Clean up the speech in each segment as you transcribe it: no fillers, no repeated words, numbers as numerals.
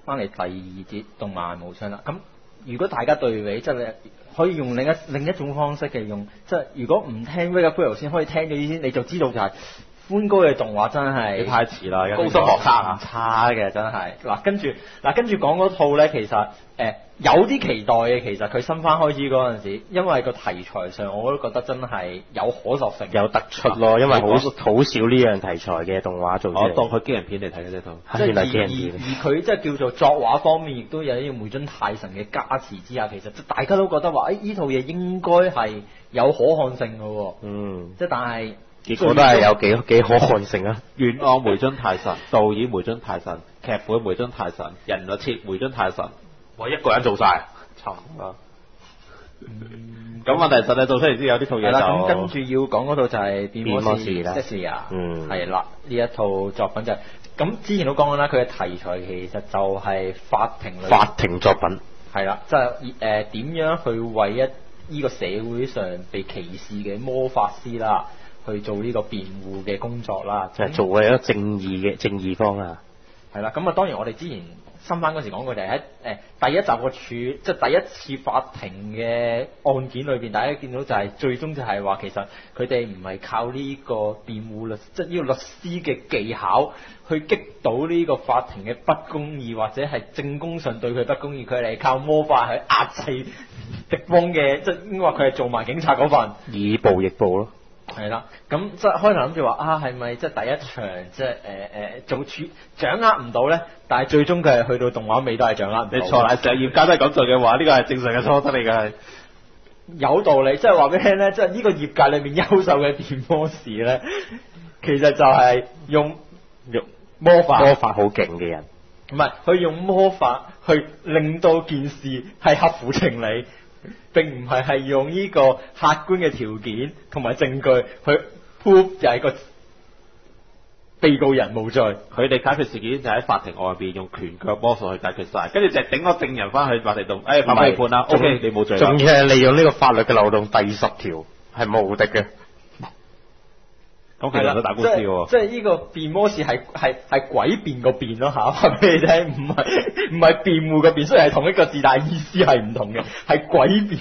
翻嚟第二節動漫無雙啦。咁如果大家對比，即係你可以用另一種方式嘅用，即係如果唔聽 Wake Up Hero 先，可以聽咗呢啲，你就知道就係歡哥嘅動畫真係你太遲啦， 高中學生唔差嘅真係。跟住講嗰套咧，其實有啲期待嘅。其實佢新番開始嗰陣時，因為個題材上我都覺得真係有可塑性， 有突出咯。因為好少呢樣題材嘅動畫做出嚟。 我當佢機人片嚟睇嘅呢套， 即係係機人片。 而佢即係叫做作畫方面，亦都有呢個梅津泰臣嘅加持之下，其實大家都覺得話，呢套嘢應該係有可看性嘅喎。即係但係結果都係有幾可看性啊！ 原案梅津泰臣，導演梅津泰臣，劇本梅津泰臣，人物設梅津泰臣，我一個人做晒，沉啦。咁問題實際做出嚟之後，有啲套嘢就咁跟住要講嗰套就係變魔士啦， 係啦，呢一套作品就係咁之前都講過啦，佢嘅題材其實就係法庭作品， 係啦，即係點樣去為呢個社會上被歧視嘅魔法師啦，去做呢個辯護嘅工作啦， 就係做為一個正義方啊。 係啦，咁當然我哋之前新番嗰時講過，就係喺第一集個即係第一次法庭嘅案件裏邊，大家見到就係最終就係話，其實佢哋唔係靠呢個辯護律，即係呢個律師嘅技巧去擊倒呢個法庭嘅不公義，或者係證供上對佢不公義，佢哋係靠魔法去壓制敵方嘅，即係應該話佢係做埋警察嗰份， 以暴易暴咯。 係啦，咁即係開頭諗住話係咪即係第一場即係掌握唔到咧？但係最終佢係去到動畫尾都係掌握唔到。 你錯啦，成業界都係咁做嘅話，呢個係正常嘅錯失嚟嘅係。 有道理，即係話俾你聽咧，即係呢個業界裏面優秀嘅變魔士咧，其實就係用魔法好勁嘅人， 唔係佢用魔法去令到件事係合乎情理。並唔係用呢個客觀嘅條件同埋證據去 prove 就係個被告人無罪。 佢哋解決事件就喺法庭外邊用拳腳魔術去解決晒，跟住就頂個證人翻去法庭度，法官判啦 ，OK 你冇罪。 仲要係利用呢個法律嘅漏洞，第10條係無敵嘅。 咁其實都打官司喎。 即係呢個辯魔士係詭辯個辯咯嚇，話俾你聽，唔係辯護個辯，雖然係同一個字，但係意思係唔同嘅，係詭辯。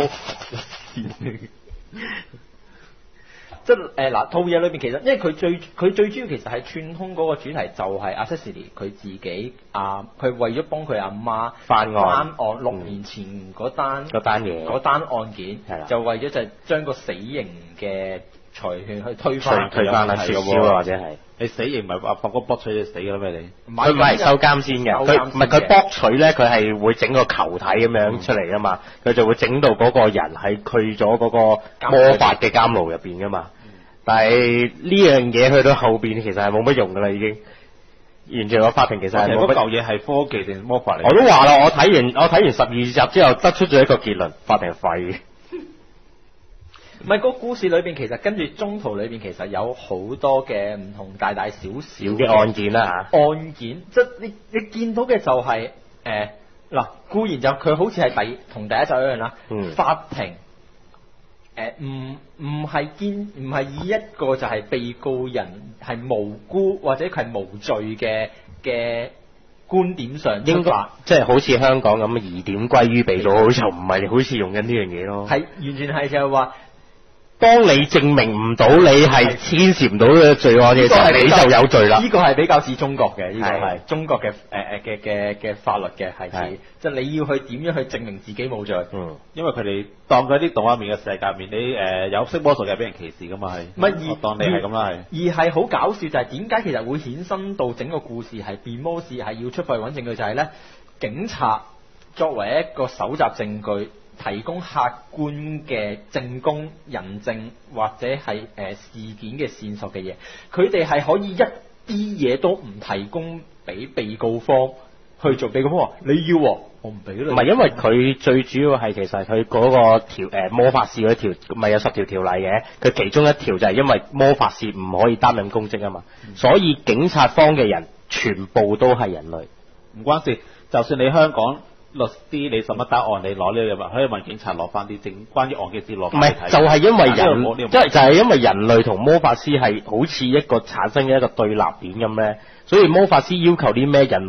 即係套嘢裏邊其實，因為佢最主要其實係串通嗰個主題就係阿 Cecily 佢自己佢為咗幫佢阿媽翻案6年前嗰單案件，就為咗就將個死刑嘅裁決去推翻啦， 撤銷或者係你死刑唔係法官剝取你死㗎咩你？ 佢唔係收監先嘅，佢唔係佢剝取咧，佢係會整個球體咁樣出嚟噶嘛，佢就會整到嗰個人係去咗嗰個魔法嘅監牢入邊噶嘛。但係呢樣嘢去到後邊其實係冇乜用噶啦，已經完全個法庭其實係冇乜。 嗰嚿嘢係科技定魔法嚟？ 我都話啦，我睇完12集之後得出咗一個結論，法庭係廢嘅。 唔係，個故事裏邊其實跟住中途裏邊其實有好多嘅唔同大大小小嘅案件啦嚇。 案件即係你見到嘅就係固然就佢好似係同第一集一樣啦。法庭唔係以一個就係被告人係無辜或者佢係無罪嘅觀點上出發， 即係好似香港咁疑點歸於被告，就唔係好似用緊呢樣嘢咯。 係完全係就係話， 當你證明唔到你係牽涉唔到嘅罪案嘅時候，你就有罪啦。 呢個係比較似中國嘅，呢個係中國嘅法律嘅係似，即係你要去點樣去證明自己冇罪。 因為佢哋當嗰啲動畫面嘅世界面，你有識魔術嘅俾人歧視噶嘛係。 唔係我當你係咁啦係。 而係好搞笑就係點解其實會衍生到整個故事係變魔士係要出去揾證據，就係咧警察作為一個搜集證據，提供客觀嘅證供、人證或者係事件嘅線索嘅嘢，佢哋係可以一啲嘢都唔提供俾被告方去做。被告方話你要我唔俾你。唔係因為佢最主要係其實佢嗰個魔法師嗰條咪有10條條例嘅，佢其中一條就係因為魔法師唔可以擔任公職啊嘛，所以警察方嘅人全部都係人類， 唔關事。就算你香港律師，你審乜單案，你攞呢個物可以問警察攞翻啲證，關於案嘅資料攞翻嚟睇。唔係，就係因為人類同魔法師係好似一個產生嘅一個對立點咁咧，所以魔法師要求啲咩，人類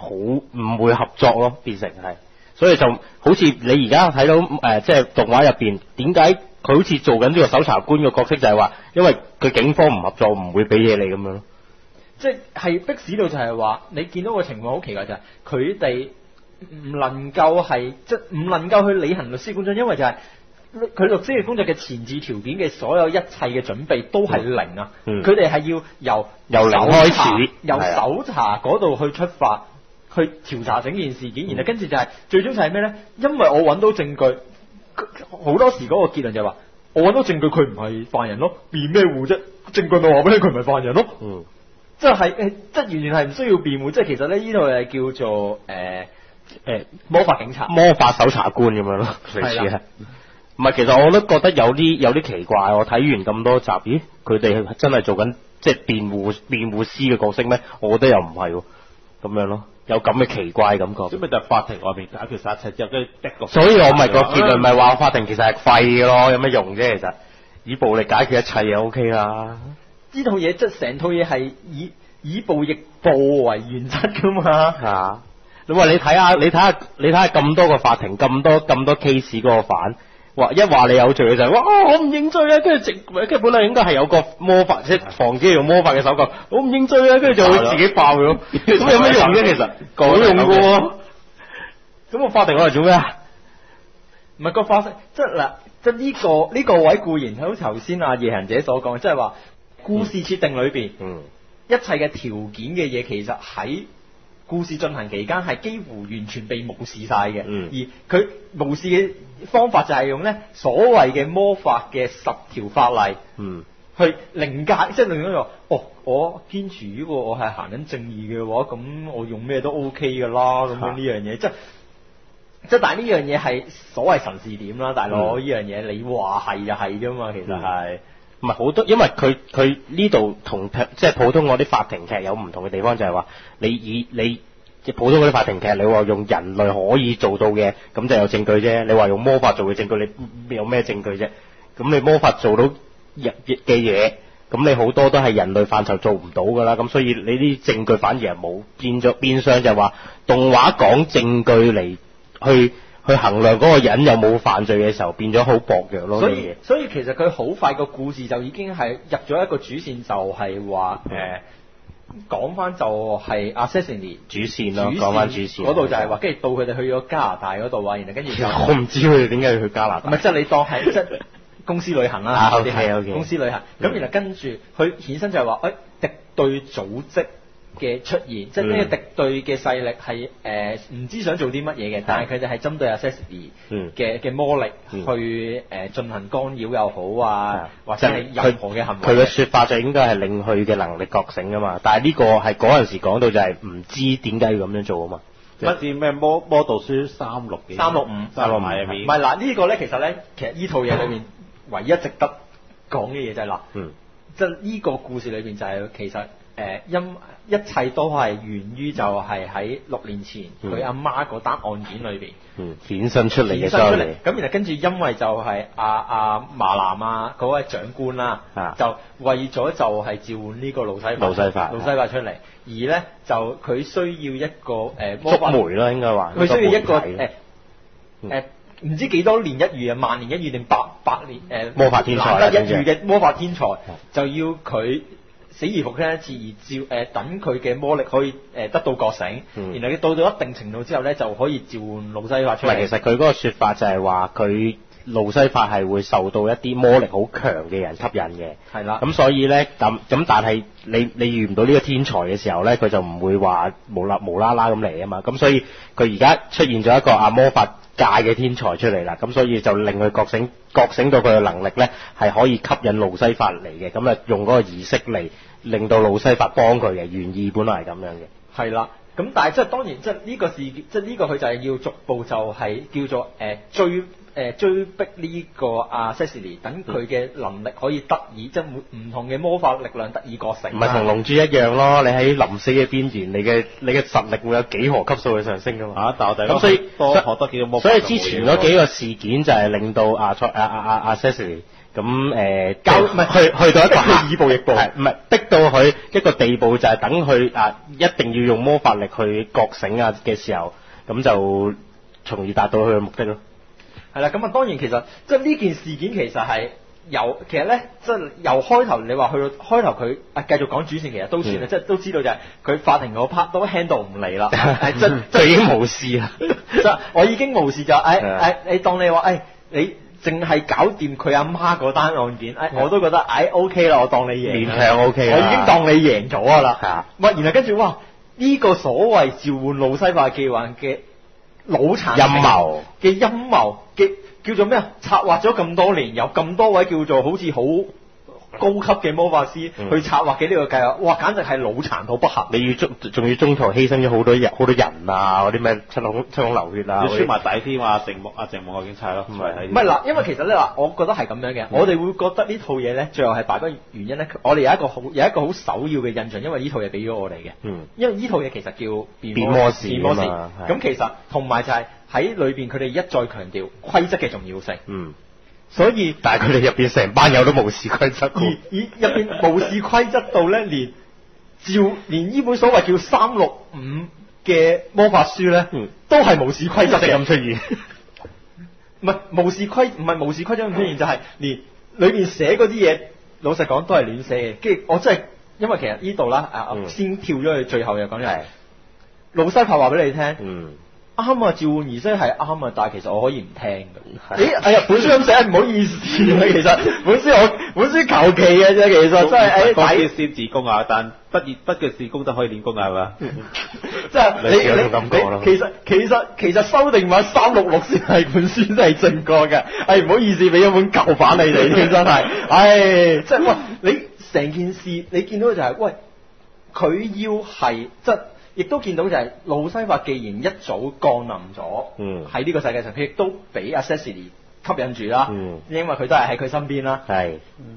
好唔會合作咯，變成係，所以就好似你而家睇到即係動畫入邊，點解佢好似做緊呢個搜查官嘅角色，就係話因為佢警方唔合作，唔會俾嘢你咁樣咯。 即係逼使到就係話，你見到個情況好奇怪就係佢哋唔能夠係即係唔能夠去履行律師工作，因為就係佢律師嘅工作嘅前置條件嘅所有一切嘅準備都係零啊！佢哋係要由零開始， 由搜查嗰度去出發，去調查整件事件，然後跟住就係最終就係咩咧？因為我揾到證據，好多時嗰個結論就係話，我揾到證據佢唔係犯人咯，辯咩護啫？證據咪話俾你佢唔係犯人咯。即係即係完全係唔需要辯護，即係其實咧呢度係叫做魔法警察、 魔法搜查官咁樣咯，類似係。唔係，其實我都覺得有啲奇怪。我睇完咁多集，咦？佢哋真係做緊即係辯護師嘅角色咩？我覺得又唔係喎，咁樣咯，有咁嘅奇怪感覺。 咁咪就係法庭外面解決晒一切之後，跟住的個。 所以我咪個結論咪話法庭其實係廢嘅咯，有咩用啫？其實以暴力解決一切就 OK 啦。 呢套嘢即係成套嘢係以暴易暴為原則噶嘛。 嚇！你話你睇下咁多個法庭，咁多 case 嗰個犯。一話你有罪嘅就係哇我唔認罪啊，跟住本來應該係有個魔法即係防止用魔法嘅手腳，我唔認罪啊，跟住就會自己爆咗，咁有咩用啫？其實冇用嘅喎。咁個法庭攞嚟做咩啊？ 唔係個法庭，即係嗱，即係呢個位固然好似頭先阿夜行者所講，即係話故事設定裏邊，一切嘅條件嘅嘢其實喺故事進行期間係幾乎完全被無視晒嘅，而佢無視嘅方法就係用咧所謂嘅魔法嘅10條法例，去凌駕，即係令到我堅持呢個我係行緊正義嘅話，咁我用咩都 OK 噶啦，咁樣呢樣嘢，即係但係呢樣嘢係所謂神視點啦，大佬呢樣嘢你話係就係啫嘛，其實係。 唔係好多，因為佢呢度同即係普通嗰啲法庭劇有唔同嘅地方，就係話你普通嗰啲法庭劇，你話用人類可以做到嘅，咁就有證據啫。你話用魔法做嘅證據，你有咩證據啫？咁你魔法做到嘅嘢，咁你好多都係人類範疇做唔到噶啦。咁所以你啲證據反而係冇，變相就係話動畫講證據嚟去衡量嗰個人有冇犯罪嘅時候，變咗好薄弱咯。 所以其實佢好快個故事就已經係入咗一個主線，就係話講翻就係 Assassin's 主線咯，講翻主線嗰度就係話，跟住到佢哋去咗加拿大嗰度啊，然後跟住我唔知佢哋點解要去加拿大。 唔係即係你當係即係公司旅行啦 ，OK 公司旅行。咁然後跟住佢衍生就係話，敵對組織嘅出現，即係呢個敵對嘅勢力係唔知想做啲乜嘢嘅，但係佢哋係針對 Assassin's 嘅魔力去進行干擾又好啊，或者係任何嘅行為。 佢嘅説法就應該係令佢嘅能力覺醒啊嘛，但係呢個係嗰陣時講到就係唔知點解要咁樣做啊嘛。 乜知咩魔導書365 唔係嗱呢個咧，其實呢套嘢裏面唯一值得講嘅嘢就係嗱，即係呢個故事裏邊就係其實。一切都係源於就係喺6年前佢阿媽嗰單案件裏邊衍生出嚟嘅story。 咁然後跟住因為就係阿麻南嗰位長官啦，就為咗就係召喚呢個路西法出嚟，而咧就佢需要一個觸媒啦，應該話佢需要一個唔知幾多年一遇啊，萬年一遇定百年魔法天才難得一遇嘅魔法天才，就要佢死而復生一次，而等佢嘅魔力可以得到覺醒，然後到一定程度之後咧，就可以召喚路西法出嚟。 其實佢嗰個説法就係話佢路西法係會受到一啲魔力好強嘅人吸引嘅。係啦。咁所以咧但係你遇唔到呢個天才嘅時候咧，佢就唔會話無啦啦咁嚟啊嘛。咁所以佢而家出現咗一個魔法界嘅天才出嚟啦，咁所以就令佢覺醒到佢嘅能力咧係可以吸引路西法嚟嘅，咁啊用嗰個儀式嚟令到路西法幫佢嘅，原意本來係咁樣嘅。係啦，咁但係即係當然即係呢個事，即係呢個佢就係要逐步就係叫做追逼呢個阿 Cecily， 等佢嘅能力可以得以即係唔同嘅魔法力量得以覺醒。 唔係同龍珠一樣咯，你喺臨死嘅邊緣，你嘅實力會有幾何級數嘅上升噶嘛。 但我哋咁所以多學得幾個魔法。 所以之前嗰幾個事件就係令到阿 Cecily 咁去到一個以暴易暴，唔係逼到佢一個地步，就係等佢一定要用魔法力去覺醒嘅時候，咁就從而達到佢嘅目的咯。 係啦，咁當然其實即係呢件事件其實係其實咧即係由開頭你話去到開頭佢繼續講主線，其實都算啦，即係都知道就係佢法庭嗰 part 都 handle 唔嚟啦， 就已經無事啦。 即係我已經無事就你當你話你淨係搞掂佢阿媽嗰單案件，我都覺得OK 啦，我當你贏， 勉強 OK 啦， 我已經當你贏咗㗎啦。然後跟住呢個所謂召喚路西法計劃嘅腦殘陰謀嘅叫做咩啊？策劃咗咁多年，有咁多位叫做好似好高級嘅魔法師去策劃嘅呢個計劃，哇！簡直係腦殘到不合。你仲要中途犧牲咗好多人啊！嗰啲咩七孔流血啊！ 要穿埋底添啊！鄭夢警察咯，唔係嗱，因為其實咧我覺得係咁樣嘅，我哋會覺得呢套嘢咧最後係敗嘅原因咧，我哋有一個好首要嘅印象，因為呢套嘢俾咗我哋嘅，因為呢套嘢其實叫變魔士咁其實同埋就係喺裏邊佢哋一再強調規則嘅重要性。所以， 但係佢哋入邊成班友都無視規則， 而入邊無視規則到咧，連呢本所謂叫365嘅魔法書咧，都係無視規則嘅咁出現。唔係無視規則咁出現，就係連裏邊寫嗰啲嘢，老實講都係亂寫嘅。跟住我真係，因為其實呢度啦，先跳咗去最後又講就係路西法話俾你聽。啱啊，召喚儀式係啱啊，但係其實我可以唔聽嘅。本書咁寫唔好意思啊，其實本書求其嘅啫，其實真係講啲先自宮啊，但不嘅事功都可以練功啊，係嘛？ 即係其實修訂版366先係本書真係正確嘅。唔好意思，俾咗本舊版你哋添，真係。即係你成件事你見到就係佢要係即係。亦都見到就係路西法既然一早降臨咗喺呢個世界上，佢亦都俾阿 Cecily 吸引住啦，因為佢都係喺佢身邊啦。而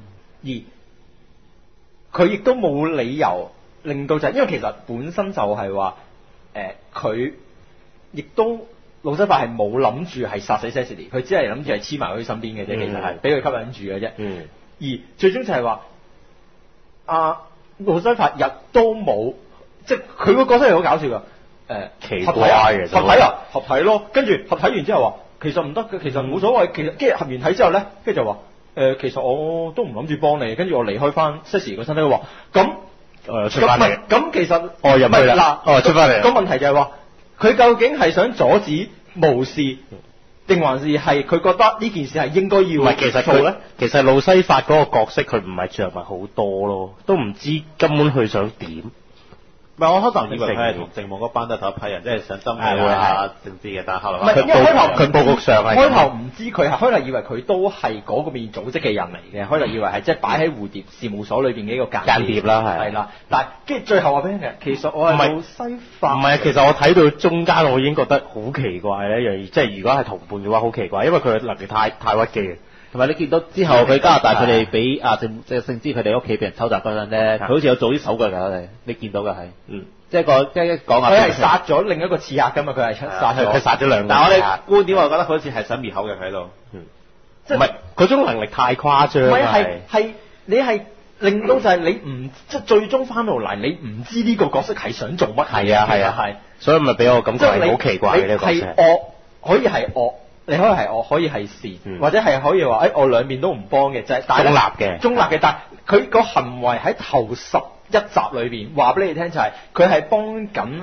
佢亦都冇理由令到就係，因為其實本身就係話佢亦都路西法係冇諗住係殺死 Cecily， 佢只係諗住係黐埋佢身邊嘅啫，其實係俾佢吸引住嘅啫。而最終就係話路西法日都冇。即係佢個角色係好搞笑噶， 奇怪嘅合體咯，跟住合體完之後話其實唔得嘅，其實冇所謂，其實跟住合完體之後咧，跟住就話其實我都唔諗住幫你，跟住我離開翻 Cecily 個身體，佢話咁出翻嚟， 咁其實入去啦，出翻嚟。 個問題就係話佢究竟係想阻止無視，定還是係佢覺得呢件事係應該要？唔係， 其實路西法嗰個角色佢唔係着墨好多咯，都唔知根本佢想點。 唔係，我可能以為佢係同鄭夢嗰班都係同一批人，即係想針對政治嘅，但係後來唔係，因為佢報告上係開頭唔知佢係開頭以為佢都係嗰個邊組織嘅人嚟嘅，開頭以為係即係擺喺蝴蝶事務所裏邊嘅一個間諜啦， 係啦，但係跟住最後話俾你聽，其實我係路西法， 唔係，其實我睇到中間我已經覺得好奇怪咧一樣嘢，即係如果係同伴嘅話好奇怪，因為佢嘅能力太屈機嘅。 同埋你見到之後佢加拿大佢哋俾即係聖芝佢哋屋企俾人偷襲嗰陣咧，佢好似有做啲手腳㗎，你見到嘅係，即係講佢係殺咗另一個刺客㗎嘛，佢係佢殺咗兩個。 但係我哋觀點我覺得佢好似係想滅口嘅喺度， 即係唔係嗰種能力太誇張。 唔係你係令到就係你唔即係最終翻到嚟你唔知呢個角色係想做乜。係， 所以咪俾我感覺係好奇怪嘅呢個角色。 係惡可以係惡。你可以係惡，可以係善，或者係可以話，我兩邊都唔幫嘅，就係中立嘅。但係佢個行為喺頭11集裏邊話俾你聽，就係佢係幫緊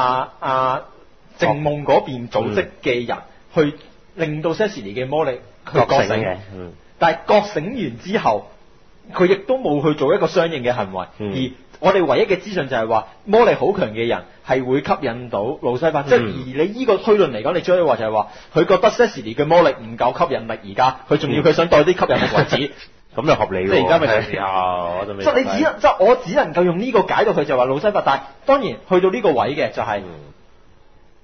靜夢嗰邊組織嘅人，去令到 Cecily 嘅魔力去覺醒嘅。但係覺醒完之後，佢亦都冇去做一個相應嘅行為，而我哋唯一嘅資訊就係話魔力好強嘅人係會吸引到路西法，即係而你呢個推論嚟講，你將佢話就係話佢覺得 Cecily 嘅魔力唔夠吸引力，而家佢仲要佢想帶啲吸引力為止， 咁就合理喎。 即係而家咪就係即係你我只能夠用呢個解到佢就話路西法，但係當然去到呢個位嘅就係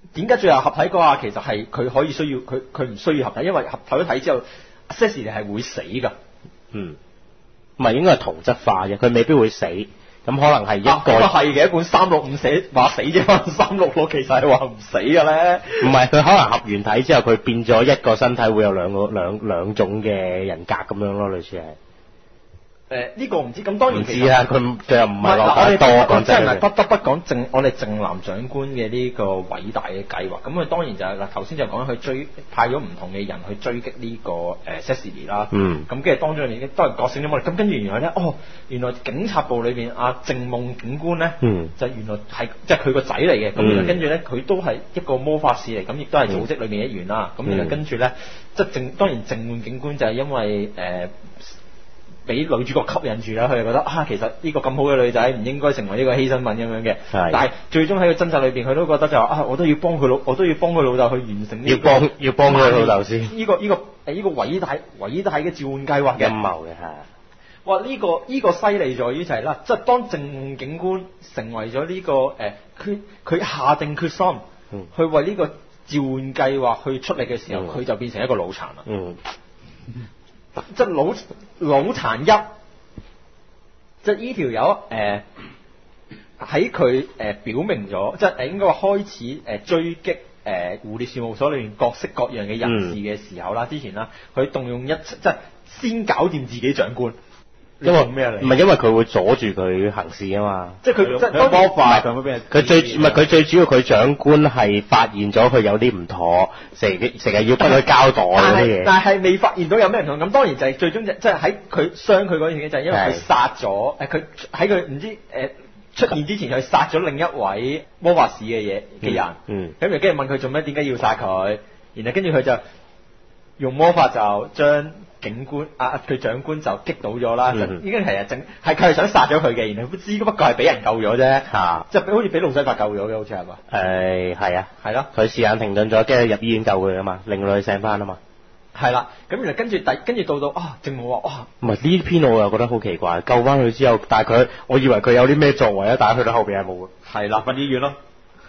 點解最後合體嗰下其實係佢可以需要佢唔需要合體，因為合體咗體之後 Cecily 係會死㗎。 唔係應該係同質化嘅，佢未必會死。咁可能係一個咁啊係嘅，一本365寫話死啫嘛，366其實係話唔死嘅咧。 唔係，佢可能合完體之後，佢變咗一個身體會有兩種嘅人格咁樣咯，類似係。呢個唔知，咁當然唔知啦，佢又唔係落太多講真嘅。 不得不講我哋正男長官嘅呢個偉大嘅計劃，咁佢當然就係嗱頭先就講佢派咗唔同嘅人去追擊呢個Cecily 啦。咁跟住當中亦都係覺醒咗我哋。咁跟住原來咧，原來警察部裏邊阿靜夢警官咧，就原來係即係佢個仔嚟嘅。咁跟住咧，佢都係一個魔法師嚟，咁亦都係組織裏面一員啦。咁然後跟住咧，即係當然靜夢警官就係因為俾女主角吸引住啦，佢就覺得其實呢個咁好嘅女仔唔應該成為呢個犧牲品咁樣嘅。但係最終喺個掙扎裏邊，佢都覺得就話我都要幫佢老豆去完成呢個要幫佢老豆先。 呢個偉大嘅召喚計劃嘅陰謀嘅係。 哇！呢個犀利在於就係啦，即係當靜夢警官成為咗呢個佢下定決心去為呢個召喚計劃去出力嘅時候，佢就變成一個腦殘啦。即係腦殘一，即係呢條友喺佢表明咗，即係應該話開始追擊蝴蝶事務所裏面各式各樣嘅人士嘅時候啦，之前啦，佢動用即係先搞掂自己長官。 因為咩嚟？唔係因為佢會阻住佢行事啊嘛。 即係佢即係魔法咁樣。 佢最主要佢長官係發現咗佢有啲唔妥，成日要幫佢交代嗰啲嘢。 但係未發現到有咩唔同。咁當然就係最終即係喺佢傷佢嗰段嘢，就係因為佢殺咗佢喺佢唔知出現之前，佢殺咗另一位魔法使嘅人。咁跟住問佢做咩？點解要殺佢？然後跟住佢就用魔法就將警官佢長官就擊倒咗啦，已經係佢係想殺咗佢嘅，然後不過係俾人救咗啫，即係好似俾路西法救咗嘅，好似係嘛？係啊，係咯， 佢時間停頓咗，跟住入醫院救佢啊嘛，令佢醒翻啊嘛。 係啦，咁然後跟住到正夢話唔係呢篇我又覺得好奇怪，救翻佢之後，但係我以為佢有啲咩作為啊，但係去到後邊係冇嘅。 係啦，瞓醫院咯。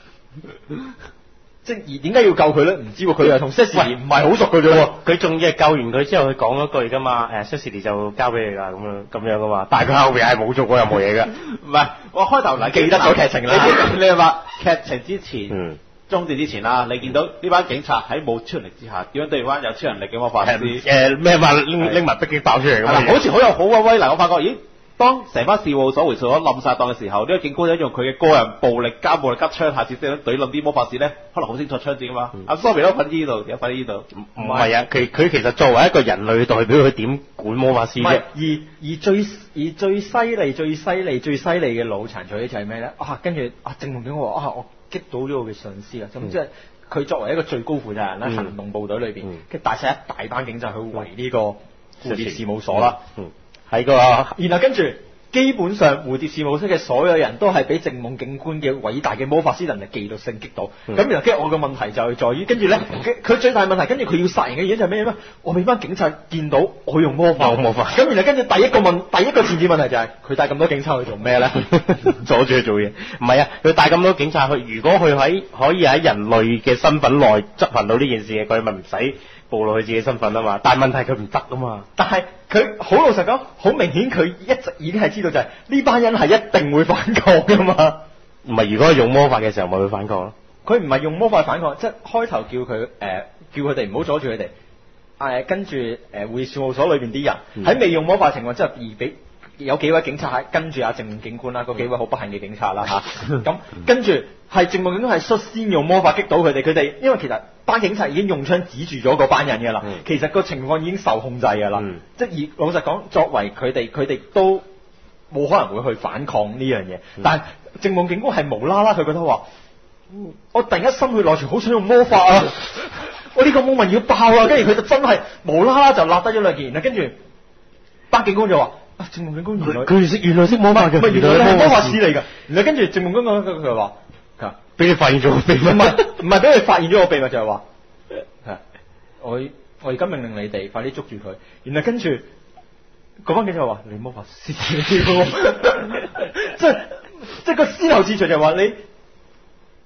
即係而點解要救佢咧？唔知喎，佢又同 Cecily 唔係好熟嘅啫喎。 佢仲要係救完佢之後，佢講咗句噶嘛，Cecily 就交俾你啦，咁樣噶嘛。但係佢後邊係冇做過任何嘢嘅。 唔係，我開頭嗱記得咗劇情啦。 你係話劇情之前，中段之前啦，你見到呢班警察喺冇超能力之下，點樣對翻有超能力嘅魔法師？ 咩話拎埋迫擊爆出嚟咁啊？ 好似好有好嘅威能。我發覺，咦？當成班事務所回數咗冧晒檔嘅時候，呢個警官用佢嘅個人暴力加暴力吉槍，下次即係懟冧啲魔法師咧，可能好清楚槍戰噶嘛。阿 Sorry 都瞓呢度，有瞓呢度。 唔係啊，佢其實作為一個人類代表，佢點管魔法師啫？ 最犀利嘅腦殘取就係咩咧？跟住正夢警官話我擊倒咗我嘅上司啦。咁即係佢作為一個最高負責人咧，行動部隊裏邊，跟住帶晒一大班警察去圍呢個蝴蝶事務所啦。 喺個， 然後跟住基本上蝴蝶事務所嘅所有人都係俾靜夢警官嘅偉大嘅魔法師能力紀律性擊倒。咁然後跟住我嘅問題就係在於，跟住咧佢最大問題，跟住佢要殺人嘅原因就係咩咧？我俾班警察見到我用魔法。咁然後跟住第一個前置問題就係佢帶咁多警察去做咩咧？ 阻住佢做嘢。唔係啊，佢帶咁多警察去，如果佢可以喺人類嘅身份內執行到呢件事嘅，佢咪唔使暴露佢自己身份啊嘛。但係問題佢唔得啊嘛。 但係佢好老實講，好明顯佢一直已經係知道就係呢班人係一定會反抗噶嘛。 唔係，如果佢用魔法嘅時候咪會反抗咯。 佢唔係用魔法反抗，即係開頭叫佢哋唔好阻住佢哋。跟住會事務所裏邊啲人喺未用魔法情況之下，而俾有幾位警察跟住阿靜夢警官啦，嗰幾位好不幸嘅警察啦嚇。咁跟住係靜夢警官係率先用魔法擊倒佢哋，因為其實班警察已經用槍指住咗嗰班人嘅啦。其實個情況已經受控制嘅啦。即係而老實講，作為佢哋都冇可能會去反抗呢樣嘢。但係靜夢警官係無啦啦，佢覺得話：我突然間心血來潮，好想用魔法啊！我呢個 moment 要爆啊！跟住佢就真係無啦啦就立低咗兩件，然後跟住班警官就話：靜夢警官原來識魔法嘅，原來係魔法師嚟㗎。然後跟住靜夢警官佢話： 俾你發現咗個秘密， 唔係俾你發現咗個秘密，就係話我而家命令你哋快啲捉住佢。然後跟住嗰班警察話：你魔法師嚟㗎，即係個先後次序就係話你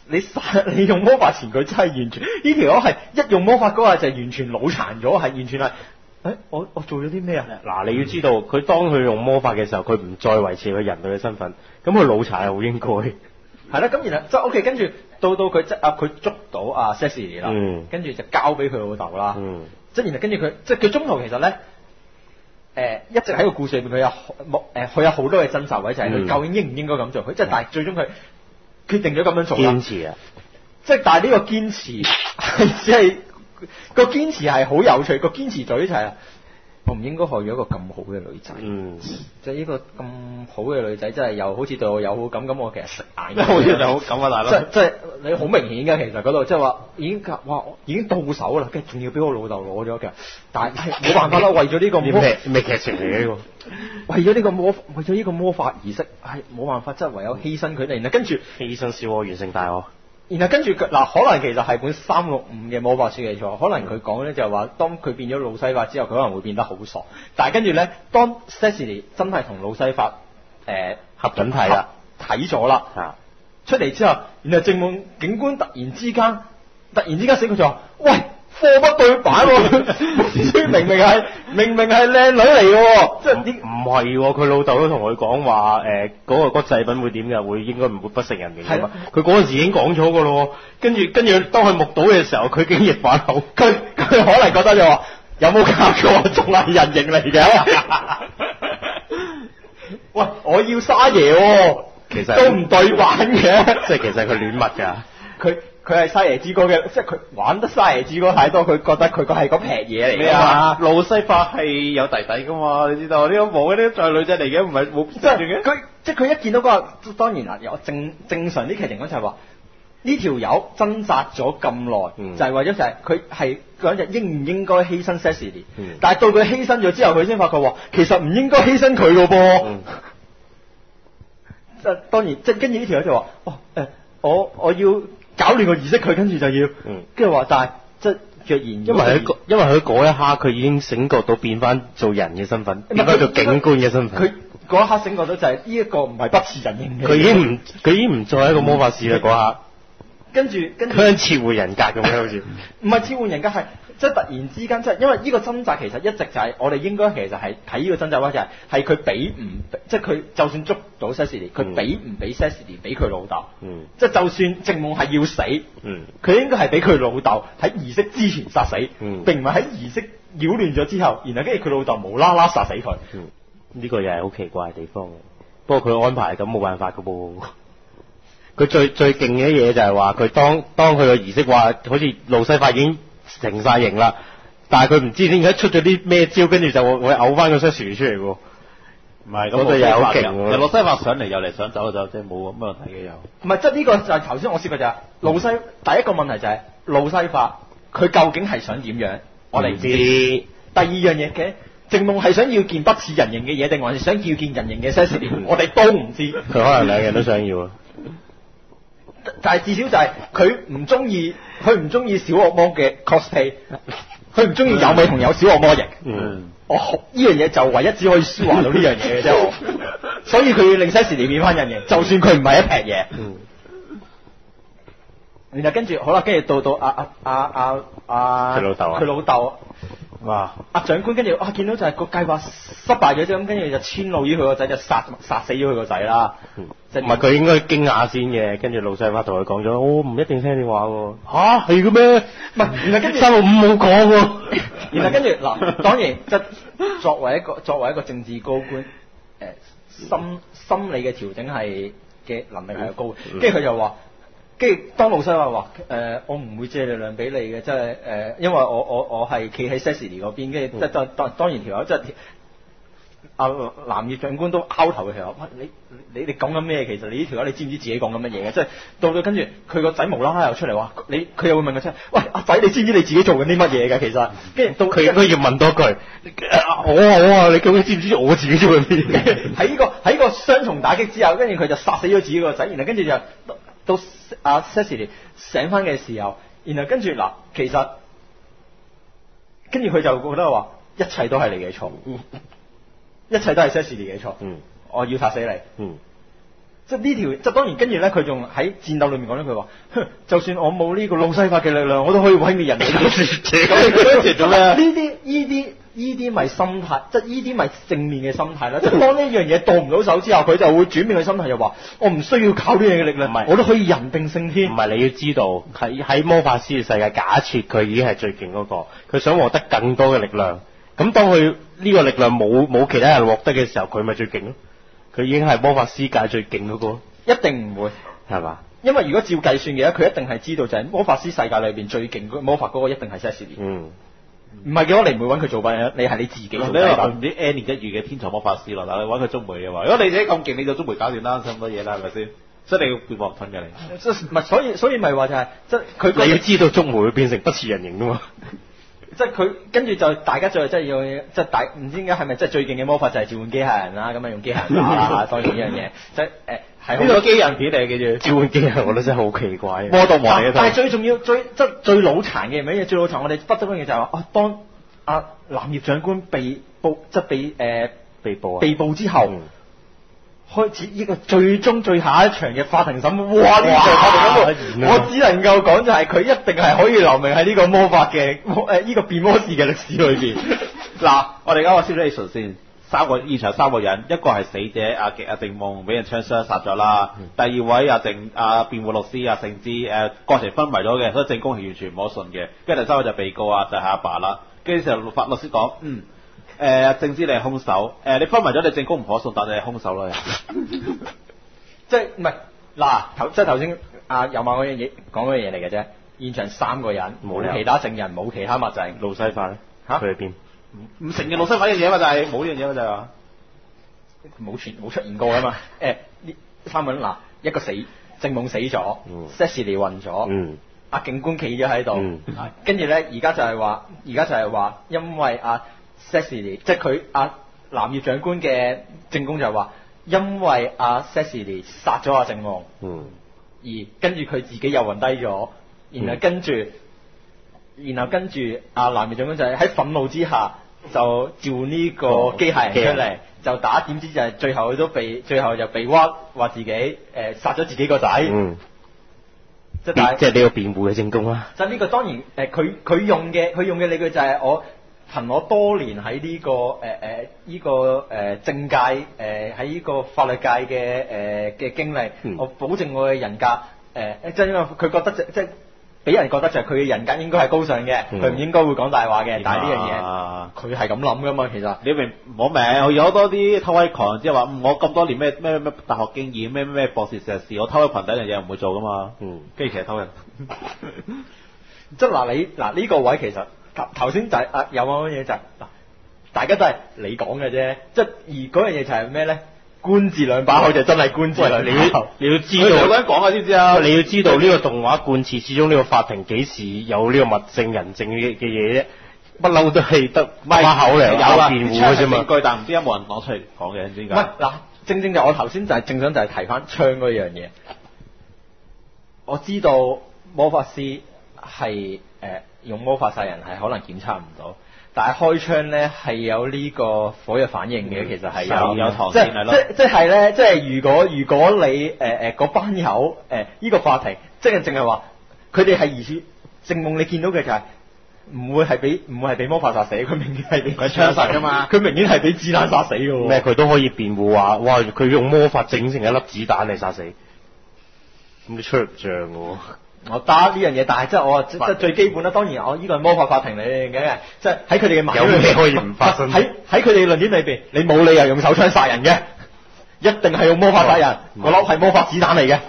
你用魔法前佢真係完全呢條友係一用魔法嗰下就完全腦殘咗，係完全係我做咗啲咩啊？ 嗱，你要知道，佢當佢用魔法嘅時候，佢唔再維持佢人類嘅身份，咁佢腦殘係好應該。 係啦，咁然後即係 OK，跟住到佢佢捉到阿 Cecily 啦，跟住就交俾佢老豆啦，即係然後跟住佢即係佢中途其實咧一直喺個故事裏邊佢有好多嘅掙扎位，就係佢究竟應唔應該咁做，佢即係但係最終佢決定咗咁樣做啦。堅持啊！即係但係呢個堅持係只係個堅持係好有趣，個堅持在於就係我唔應該害咗一個咁好嘅女仔。即係呢個咁好嘅女仔，真係又好似對我有好感，咁我其實食眼。 好似有好感啊，大佬！ 即係你好明顯㗎，其實嗰度即係話已經到手啦，跟住仲要俾我老豆攞咗嘅，但係冇辦法啦，為咗呢個咩劇情嚟嘅呢個？為咗呢個魔法儀式係冇辦法，即係唯有犧牲佢哋，然後跟住犧牲小我完成大我。 然後跟住可能其實係本365嘅魔法書記錯，可能佢講咧就係話，當佢變咗路西法之後，佢可能會變得好傻。但係跟住咧，當 Cecily 真係同路西法合緊睇啦，睇咗啦，出嚟之後，然後正夢警官突然之間死佢就話：喂！貨不對版喎，明明係靚女嚟嘅喎，即係唔係喎，佢老豆都同佢講話嗰個製品會點㗎？應該唔會不成人形㗎嘛。佢嗰陣時已經講咗㗎咯，跟住當佢目睹嘅時候，佢竟然反口，佢可能覺得就話有冇搞錯，仲係人形嚟嘅。喂，我要沙爺喎，其實都唔對版嘅，即係其實佢亂物㗎，佢係沙耶之歌嘅，即係佢玩得沙耶之歌太多，佢覺得佢個係嗰劈嘢嚟㗎嘛。路西法係有弟弟㗎嘛，你知道？呢個冇嘅，呢個就係女仔嚟嘅，唔係冇即係佢即係佢一見到嗰個，當然啦，有正常啲劇情講就係話呢條友掙扎咗咁耐，就係為咗就係佢係講就應唔應該犧牲 Cecily，但係到佢犧牲咗之後，佢先發覺話其實唔應該犧牲佢㗎噃。即係當然，即係跟住呢條友就話：我要搞亂個儀式，佢跟住就要，跟住話，但係即係若然，因為佢嗰一刻佢已經醒覺到變翻做人嘅身份，變翻做警官嘅身份。佢嗰一刻醒覺到就係呢一個唔係不似人形嘅。佢已經唔再係一個魔法師啦嗰刻。跟住佢切換人格咁樣好似。唔係切換人格係。即係突然之間，即係因為呢個掙扎其實一直就係我哋應該其實係睇呢個掙扎話就係佢俾唔即係佢就算捉到 Cecily，佢俾唔俾 Cecily 俾佢老豆？即係就算正夢係要死，佢應該係俾佢老豆喺儀式之前殺死，並唔係喺儀式擾亂咗之後，然後跟住佢老豆無啦啦殺死佢。呢個又係好奇怪嘅地方。不過佢安排咁冇辦法㗎噃。佢最勁嘅嘢就係話佢當佢個儀式話好似路西法已經成晒型啦，但係佢唔知點解出咗啲咩招，跟住就會嘔翻個 Cecily 出嚟喎。唔係咁，佢又好勁喎。就路西法上嚟又嚟，想走就走，即係冇乜問題嘅又。唔係，即係呢個就係頭先我試過就係路西第一個問題就係路西法佢究竟係想點樣？我哋唔知。第二樣嘢嘅正夢係想要件不似人形嘅嘢，定還是想要件人形嘅 Cecily？我哋都唔知。佢可能兩樣都想要啊。但係至少就係佢唔中意小惡魔嘅 cosplay， 佢唔中意有美同有小惡魔型。我呢樣嘢就唯一只可以抒發到呢樣嘢嘅啫。所以佢要令 Cecily 變翻人形，就算佢唔係一劈嘢。然後跟住好啦，跟住到佢老豆。哇！阿長官跟住見到就係個計劃失敗咗啫，咁跟住就遷怒於佢個仔，就殺死咗佢個仔啦。唔係佢應該驚訝先嘅，跟住路西法同佢講咗，我唔一定聽電話喎。嚇係嘅咩？唔係，然後跟住365冇講喎。然後跟住嗱，當然即係作為一個政治高官，心理嘅調整係嘅能力係高嘅。跟住佢就話。跟住當路西法話我唔會借力量俾你嘅，即係因為我係企喺 Cecily 嗰邊，跟住即係當然條友即係阿藍葉長官都拗頭嘅時候，喂你講緊咩？其實你呢條友你知唔知自己講緊乜嘢嘅？即係到跟住佢個仔無啦啦又出嚟話佢又會問佢出嚟，喂阿仔你知唔知你自己做緊啲乜嘢嘅？其實跟住到佢應該要問多句，我你究竟知唔知我自己做緊啲嘢？喺呢個雙重打擊之後，跟住佢就殺死咗自己個仔，然後跟住就。到阿 Cecily 醒翻嘅時候，然後跟住嗱，其實跟住佢就覺得話，一切都係你嘅錯，一切都係 Cecily 嘅錯，我要殺死你。 即係呢條，即係當然跟住咧，佢仲喺戰鬥裏面講咗句話，就算我冇呢個路西法嘅力量，我都可以毀滅人類。咁做咩？呢啲咪心態，即係呢啲咪正面嘅心態啦。即係當呢樣嘢到唔到手之後，佢就會轉變佢心態，就話我唔需要靠呢樣嘅力量，我都可以人定勝天。 唔係，你要知道喺魔法師嘅世界，假設佢已經係最勁嗰個，佢想獲得更多嘅力量。咁當佢呢個力量冇其他人獲得嘅時候，佢咪最勁咯？佢已經係魔法師界最勁嗰個。一定唔會，係嘛？因為如果照計算嘅話，佢一定係知道就係魔法師世界裏邊最勁魔法嗰個一定係 Cecily。唔係嘅話，你唔會揾佢做弊，你係你自己做弊。 你話唔知 N 年一遇嘅天才魔法師咯，嗱你揾佢中梅嘅話，如果你自己咁勁，你就中梅搞掂啦，咁多嘢啦，係咪先？所以你要變魔盾嘅你。即係唔係？所以咪話就係即係佢。你要知道中梅會變成不似人形噶嘛？即係佢跟住就大家再即係要即係唔知點解係咪即係最勁嘅魔法就係召喚機械人啦？咁啊用機械人打當然呢樣嘢即係係呢個機人片嚟嘅啫。召喚機械人我覺得真係好奇怪。魔動王嚟嘅。但係最重要最腦殘嘅乜嘢？最腦殘我哋不得不嘅就係話當藍葉長官被捕即係被捕之後。開始呢個最終最下一場嘅法庭審，哇！呢場法庭審，我只能夠講就係佢一定係可以留名喺呢個魔法嘅呢個變魔士嘅歷史裏邊。 嗱，我哋而家個 situation 先，現場三個人，一個係死者阿靜夢俾人槍傷殺咗啦，第二位辯護律師聖之過程昏迷咗嘅，所以證供係完全唔可信嘅，跟住第三位就被告就係阿爸啦，跟住就法律師講正知你係兇手，你昏迷咗，你證供唔可信，但你係兇手啦。即係唔係嗱？即係頭先有某嗰樣嘢講嗰樣嘢嚟嘅啫。現場三個人，冇其他證人，冇其他物證。路西法咧佢喺邊？唔承認路西法呢樣嘢嘛，就係冇呢樣嘢嘛，就係話冇出現過啊嘛。呢三個人嗱，一個正夢死咗，Cecily暈咗，阿警官企咗喺度，跟住咧而家就係話，因為Cecily 即係佢藍葉長官嘅證供就係話，因為Cecily 殺咗正夢，而跟住佢自己又暈低咗，然後跟住藍葉長官就係喺憤怒之下就召呢個機械人出嚟，就打，點知就係最後就被屈，話自己殺咗自己個仔，即係呢個辯護嘅證供啦。就呢個當然佢用嘅理據就係憑我多年喺呢個政界喺呢個法律界嘅經歷，我保證我嘅人格即係因為佢覺得即係俾人覺得就係佢嘅人格應該係高尚嘅，佢唔應該會講大話嘅。但係呢樣嘢佢係咁諗噶嘛，其實你明我明，有好多啲偷窺狂，即係話我咁多年咩大學經驗咩博士碩士，我偷窺群第一樣嘢唔會做噶嘛。跟住其實偷人，即係嗱呢個位其實。頭先就係有嗰樣嘢就係大家都係你講嘅啫，即係而嗰樣嘢就係咩咧？官字兩把口就真係官字兩把口。你要知道，有個人講啊，知唔知啊？你要知道呢個動畫貫徹，始終呢個法庭幾時有呢個物證人證嘅嘢啫？不嬲都係得把口嚟有辯護嘅啫嘛。句但唔知有冇人攞出嚟講嘅，點解？唔係嗱，正就我頭先就係正想就係提翻槍嗰樣嘢。我知道魔法師係用魔法殺人係可能檢測唔到，但係開槍咧係有呢個火藥反應嘅，其實係有糖線係咯。即係咧，即係如果你嗰班友呢個法庭，即係淨係話佢哋係疑似正夢，你見到嘅就係唔會係俾魔法殺死，佢明顯係俾佢槍殺㗎嘛，佢明顯係俾子彈殺死㗎喎。咩？佢都可以辯護話，哇！佢用魔法整成一粒子彈嚟殺死，咁你出唔像㗎喎？我打呢樣嘢，但係即係我即係最基本啦。當然我呢個係魔法法庭嚟嘅，即係喺佢哋嘅有咩可以唔發生？喺佢哋嘅論點裏邊，你冇理由用手槍殺人嘅，一定係用魔法殺人。個粒係魔法子彈嚟嘅，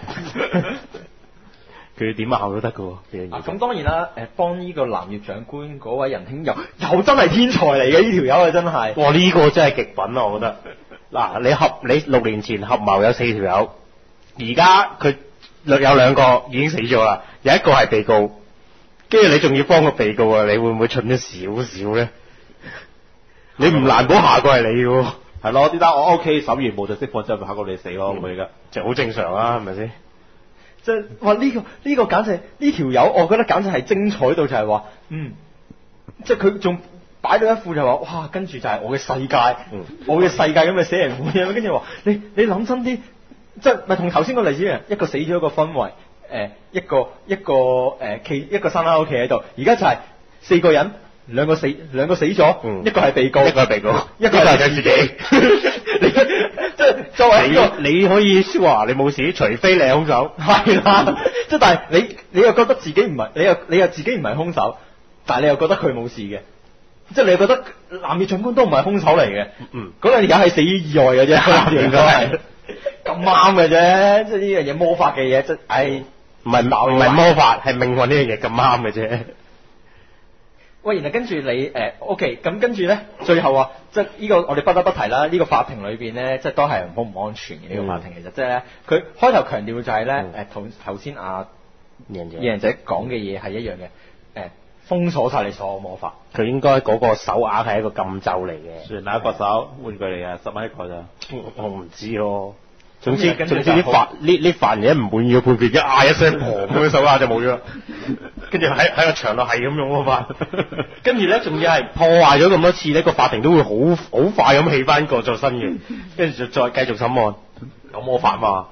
佢點拗都得㗎喎。咁當然啦，幫呢個藍葉長官嗰位仁兄又真係天才嚟嘅，呢條友啊真係。哇！呢個真係極品啊，我覺得。嗱，你6年前合謀有4條友，而家佢。有2個已經死咗啦，有一個係被告，跟住你仲要幫個被告啊？你會唔會蠢咗少少咧？你唔難保下個係你嘅喎。係咯，啲單我 OK，審完冇就釋放，之後下個你死咯，咁而家就好正常啦，係咪先？即係哇！呢個簡直呢條友，我覺得簡直係精彩到就係話，即係佢仲擺到一副就話，哇！跟住就係我嘅世界，我嘅世界咁嘅死人款樣，跟住話你諗真啲。 即係咪同頭先個例子一樣？一個死咗一個昏迷，一個生勾企喺度，而家就係4個人。兩個死咗，一個係被告，一個係佢自己。即係作為一個你可以話你冇事，除非你係兇手。 係啦，即係但係你又覺得自己唔係，你又自己唔係兇手，但係你又覺得佢冇事嘅，即係你又覺得男業長官都唔係兇手嚟嘅。嗰陣又係死於意外嘅啫，應該係咁啱嘅啫。即係呢樣嘢魔法嘅嘢，即係唔係魔法，係命運呢樣嘢咁啱嘅啫。 喂，然後跟住你OK，咁跟住咧，最後啊，即係呢個我哋不得不提啦。呢個法庭裏邊咧，即係都係好唔安全嘅呢個法庭。其實即係咧，佢開頭強調就係咧，同頭先阿贏者講嘅嘢係一樣嘅，封鎖晒你所有魔法。 佢應該嗰個手鐲係一個禁咒嚟嘅。 算哪一個手玩具嚟嘅，10蚊一個咋？ 我唔知咯。總之呢犯人唔滿意嘅判決，一嗌一聲砰，咁手鐲就冇咗。跟住喺個牆度係咁用魔法，跟住咧仲要係破壞咗咁多次咧，個法庭都會好快咁起翻個做新嘅，跟住就再繼續審案。有魔法嘛？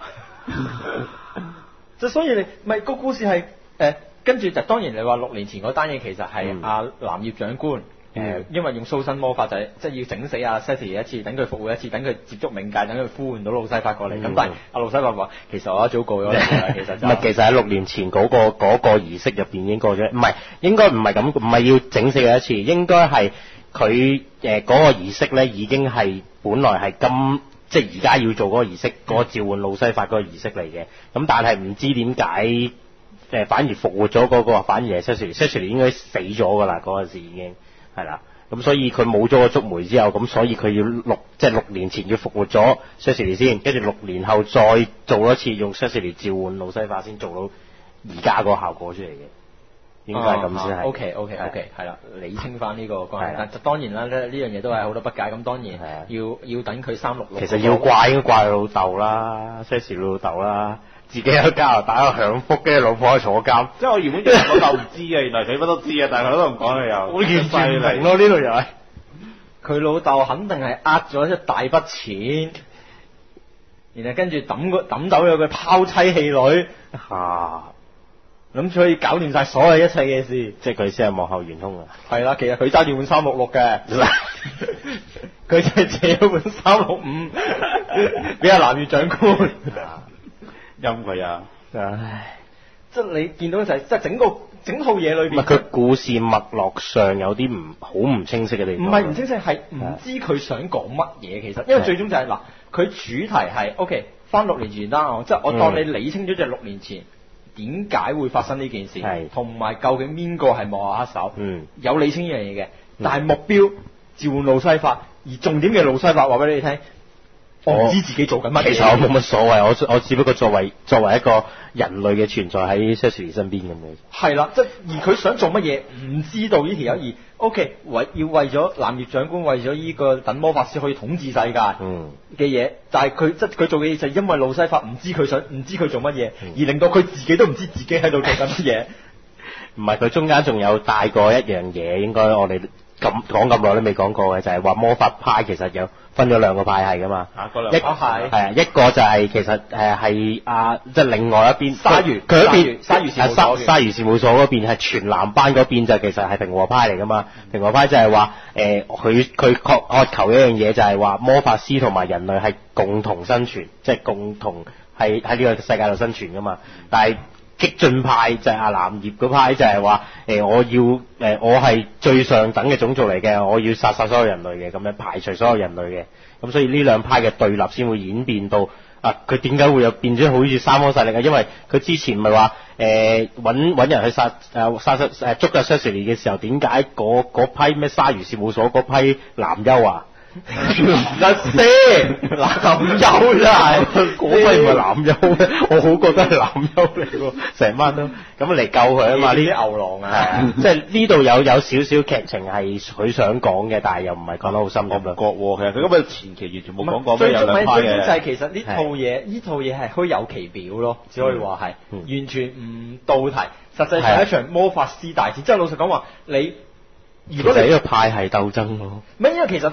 即所以你咪個故事係跟住就當然你話6年前嗰單嘢其實係阿藍葉長官。因為用蘇生魔法就係即係要整死阿 Cecily 一次，等佢復活一次，等佢接觸冥界，等佢呼喚到路西法過嚟。咁但係阿路西法話：其實我一早告咗你啦，其實就其實喺6年前嗰個儀式入邊已經過咗，唔係應該唔係咁，唔係要整死佢一次，應該係佢嗰個儀式咧已經係本來係即係而家要做嗰個儀式，嗰個召喚路西法嗰個儀式嚟嘅。咁但係唔知點解反而復活咗嗰個，反而係 Cecily 應該死咗㗎啦，嗰陣時已經。係啦，咁所以佢冇咗個觸媒之後，咁所以佢要6年前要復活咗 Cecily 先，跟住6年後再做一次用 Cecily 召喚路西法先做到而家個效果出嚟嘅，應該係咁先係。 OK，係啦，理清翻呢個關係。但當然啦，呢樣嘢都係好多不解。咁當然要等佢366。 其實要怪應該怪佢老豆啦 ，Cecily 老豆啦。自己喺加拿大喺度享福，跟住老婆喺坐監。 即係我原本以為老豆唔知啊，原來佢乜都知啊，但係佢都唔講佢又。 我完全唔明咯，呢度又係。 佢老豆肯定係咗一大筆錢，然後跟住抌走咗佢拋妻棄女，諗住可以搞掂晒所有一切嘅事。 即係佢先係幕後元兇啊！ 係啦，其實佢揸住本366嘅，佢就係借咗本365俾阿藍月長官。 陰佢啊！ 唉， 即係你見到就係即係整套嘢裏邊， 佢故事脈絡上有啲好唔清晰嘅地方。 唔係唔清晰，係唔知佢想講乜嘢。其實因為最終就係佢主題係 OK，翻6年前單案，即係我當你理清咗就係6年前點解會發生呢件事，同埋究竟邊個係幕後黑手，有理清呢樣嘢嘅。但係目標召喚路西法，而重點嘅路西法話俾你聽。我唔知自己做緊乜嘢。 其實我冇乜所謂，我只不過作為一個人類嘅存在喺 Cecily 身邊咁樣。 係啦，即係而佢想做乜嘢唔知道呢條友，而 OK 要為咗藍葉長官為咗呢個等魔法師可以統治世界嘅嘢，但係佢做嘅嘢就係因為路西法唔知佢做乜嘢，而令到佢自己都唔知自己喺度做緊乜嘢。 唔係，佢中間仲有帶過一樣嘢，應該我哋講咁耐都未講過嘅，就係話魔法派其實有分咗2個派系㗎嘛。 一個係係一個就係其實係即係另外一邊鯊魚， 佢一邊鯊魚事務所嗰邊係全男班嗰邊就其實係平和派嚟㗎嘛。平和派就係話佢渴求一樣嘢就係話魔法師同埋人類係共同生存，即係共同喺呢個世界度生存㗎嘛。但係激進派就係阿藍葉嗰派就係話我係最上等嘅種族嚟嘅，我要殺所有人類嘅，咁樣排除所有人類嘅。咁所以呢2派嘅對立先會演變到佢點解會有變咗好似三方勢力啊？因為佢之前咪話揾人去殺捉咗 Cecily 嘅時候，點解嗰批咩鯊魚事務所嗰批男優啊？ 唔得先，男優真係嗰批唔係男優咩？我好覺得係男優嚟喎，成班都咁嚟救佢啊嘛！呢啲牛郎啊， 即係呢度有少少劇情係佢想講嘅，但係又唔係講得好深入。 我唔覺喎，其實佢今日前期完全冇講過咩有2派嘅。 最終就係其實呢套嘢係虛有其表咯，只可以話係完全唔到題。實際上係一場魔法師大戰，即係老實講話你。如果你呢個派系鬥爭咯， 因為其實同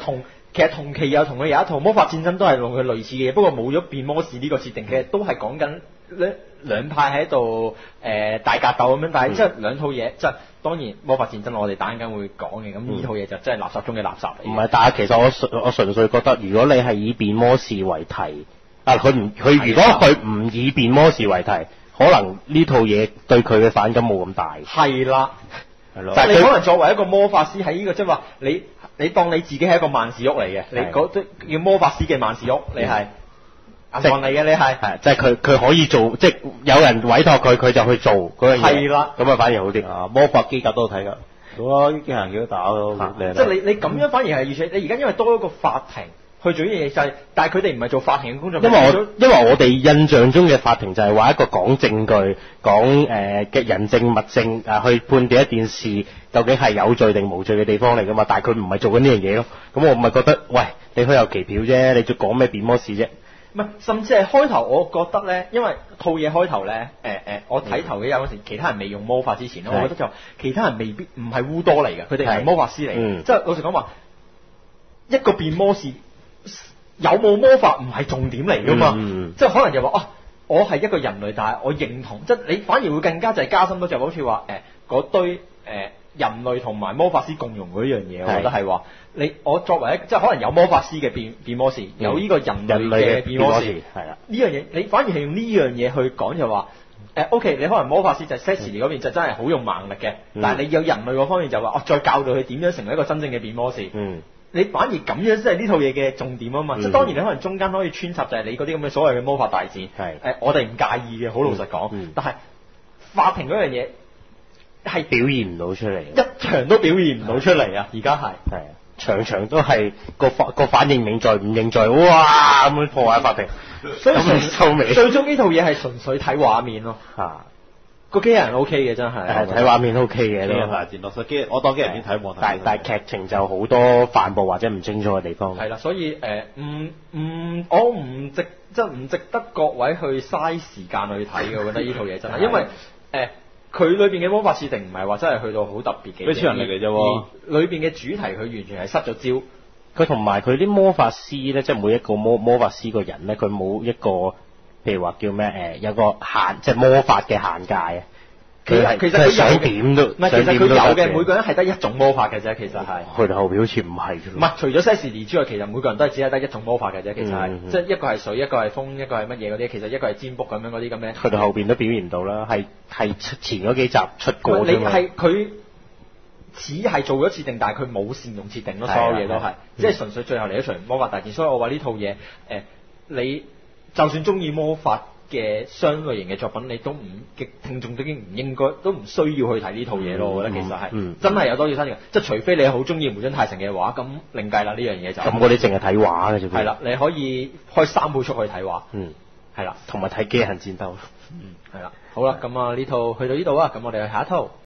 其實同期有一套魔法戰爭都係用佢類似嘅嘢，不過冇咗變魔士呢個設定，其實都係講緊兩派喺度大格鬥咁樣，但係即係兩套嘢，即係當然魔法戰爭我哋等陣會講嘅，咁呢套嘢就真係垃圾中嘅垃圾嚟。 唔係，但係其實我純粹覺得，如果你係以變魔士為題，佢如果佢唔以變魔士為題，可能呢套嘢對佢嘅反感冇咁大。 係啦， 係咯， 就係你可能作為一個魔法師喺呢個即係話你當你自己係一個萬事屋嚟嘅，你嗰啲叫魔法師嘅萬事屋，你係銀行嚟嘅，你係即係佢可以做，即係有人委託佢就去做嗰樣嘢。係啦，咁啊反而好啲。 魔法機甲都好睇㗎，好啊，機械人幾多打咯， 即係你咁樣反而係，而且你而家因為多一個法庭去做呢樣嘢，就係但係佢哋唔係做法庭嘅工作。因為我哋印象中嘅法庭就係話一個講證據、講嘅人證物證去判斷一件事究竟係有罪定無罪嘅地方嚟㗎嘛，但係佢唔係做緊呢樣嘢咯。咁我咪覺得，喂，你虛有其表啫，你仲講咩變魔士啫？ 唔係，甚至係開頭，我覺得咧，因為套嘢開頭咧，我睇頭幾日嗰時，其他人未用魔法之前咧，我覺得就其他人未必唔係烏多嚟嘅，佢哋係魔法師嚟，即係老實講話，一個變魔士有冇魔法唔係重點嚟㗎嘛，即係可能就話我係一個人類，但係我認同，即係你反而會更加就係加深咗，就好似話嗰堆人類同埋魔法師共融嗰樣嘢，我覺得係話我作為即係可能有魔法師嘅變魔士，有呢個人類嘅變魔士，係啦，呢樣嘢你反而係用呢樣嘢去講就話OK，你可能魔法師就 Cecily 嗰邊就真係好用猛力嘅，但係你有人類嗰方面就話再教導佢點樣成為一個真正嘅變魔士。你反而咁樣即係呢套嘢嘅重點啊嘛，即係當然你可能中間可以穿插就係你嗰啲咁嘅所謂嘅魔法大戰，我哋唔介意嘅，好老實講，但係法庭嗰樣嘢係表現唔到出嚟， 一場都表現唔到出嚟啊！而家係場場都係個反應認罪唔認罪，哇咁樣破壞法庭， 所以最終呢套嘢係純粹睇畫面咯。個機器人 OK 嘅真係， 睇畫面 OK 嘅都。 我當機器人片睇冇睇。 但係劇情就好多犯駁或者唔清楚嘅地方。 係啦，所以我唔值得各位去嘥時間去睇嘅，我覺得呢套嘢真係，因為佢裏邊嘅魔法設定唔係話真係去到好特別嘅。 非超人嚟嘅啫喎。 裏邊嘅主題佢完全係失咗招。 佢同埋佢啲魔法師咧，即係每一個魔法師個人咧，佢冇一個。譬如話叫咩有個限，即係魔法嘅限界啊！其實佢想點都，唔係其實佢有嘅，每個人係得一種魔法嘅啫，其實係。佢哋後邊好似唔係啫。唔係，除咗 Cecily 之外，其實每個人都係只係得一種魔法嘅啫，其實係，即係一個係水，一個係風，一個係乜嘢嗰啲，其實一個係占卜咁樣嗰啲咁嘅。 佢哋後邊都表現到啦，係前嗰幾集出過啫嘛。 佢只係做咗設定，但係佢冇善用設定咯，所有嘢都係，即係純粹最後嚟一場魔法大戰。所以我話呢套嘢你。就算中意魔法嘅相類型嘅作品，你都嘅聽眾都已經唔應該，都唔需要去睇呢套嘢咯。我覺得其實係真係有多啲新嘅，即係除非你好中意梅津泰臣嘅畫，咁另計啦呢樣嘢就。咁我哋淨係睇畫嘅啫。係啦，你可以開3倍速去睇畫。係啦， 同埋睇機械人戰鬥。 係啦，好啦，咁啊呢套去到呢度啊，咁我哋去下一套。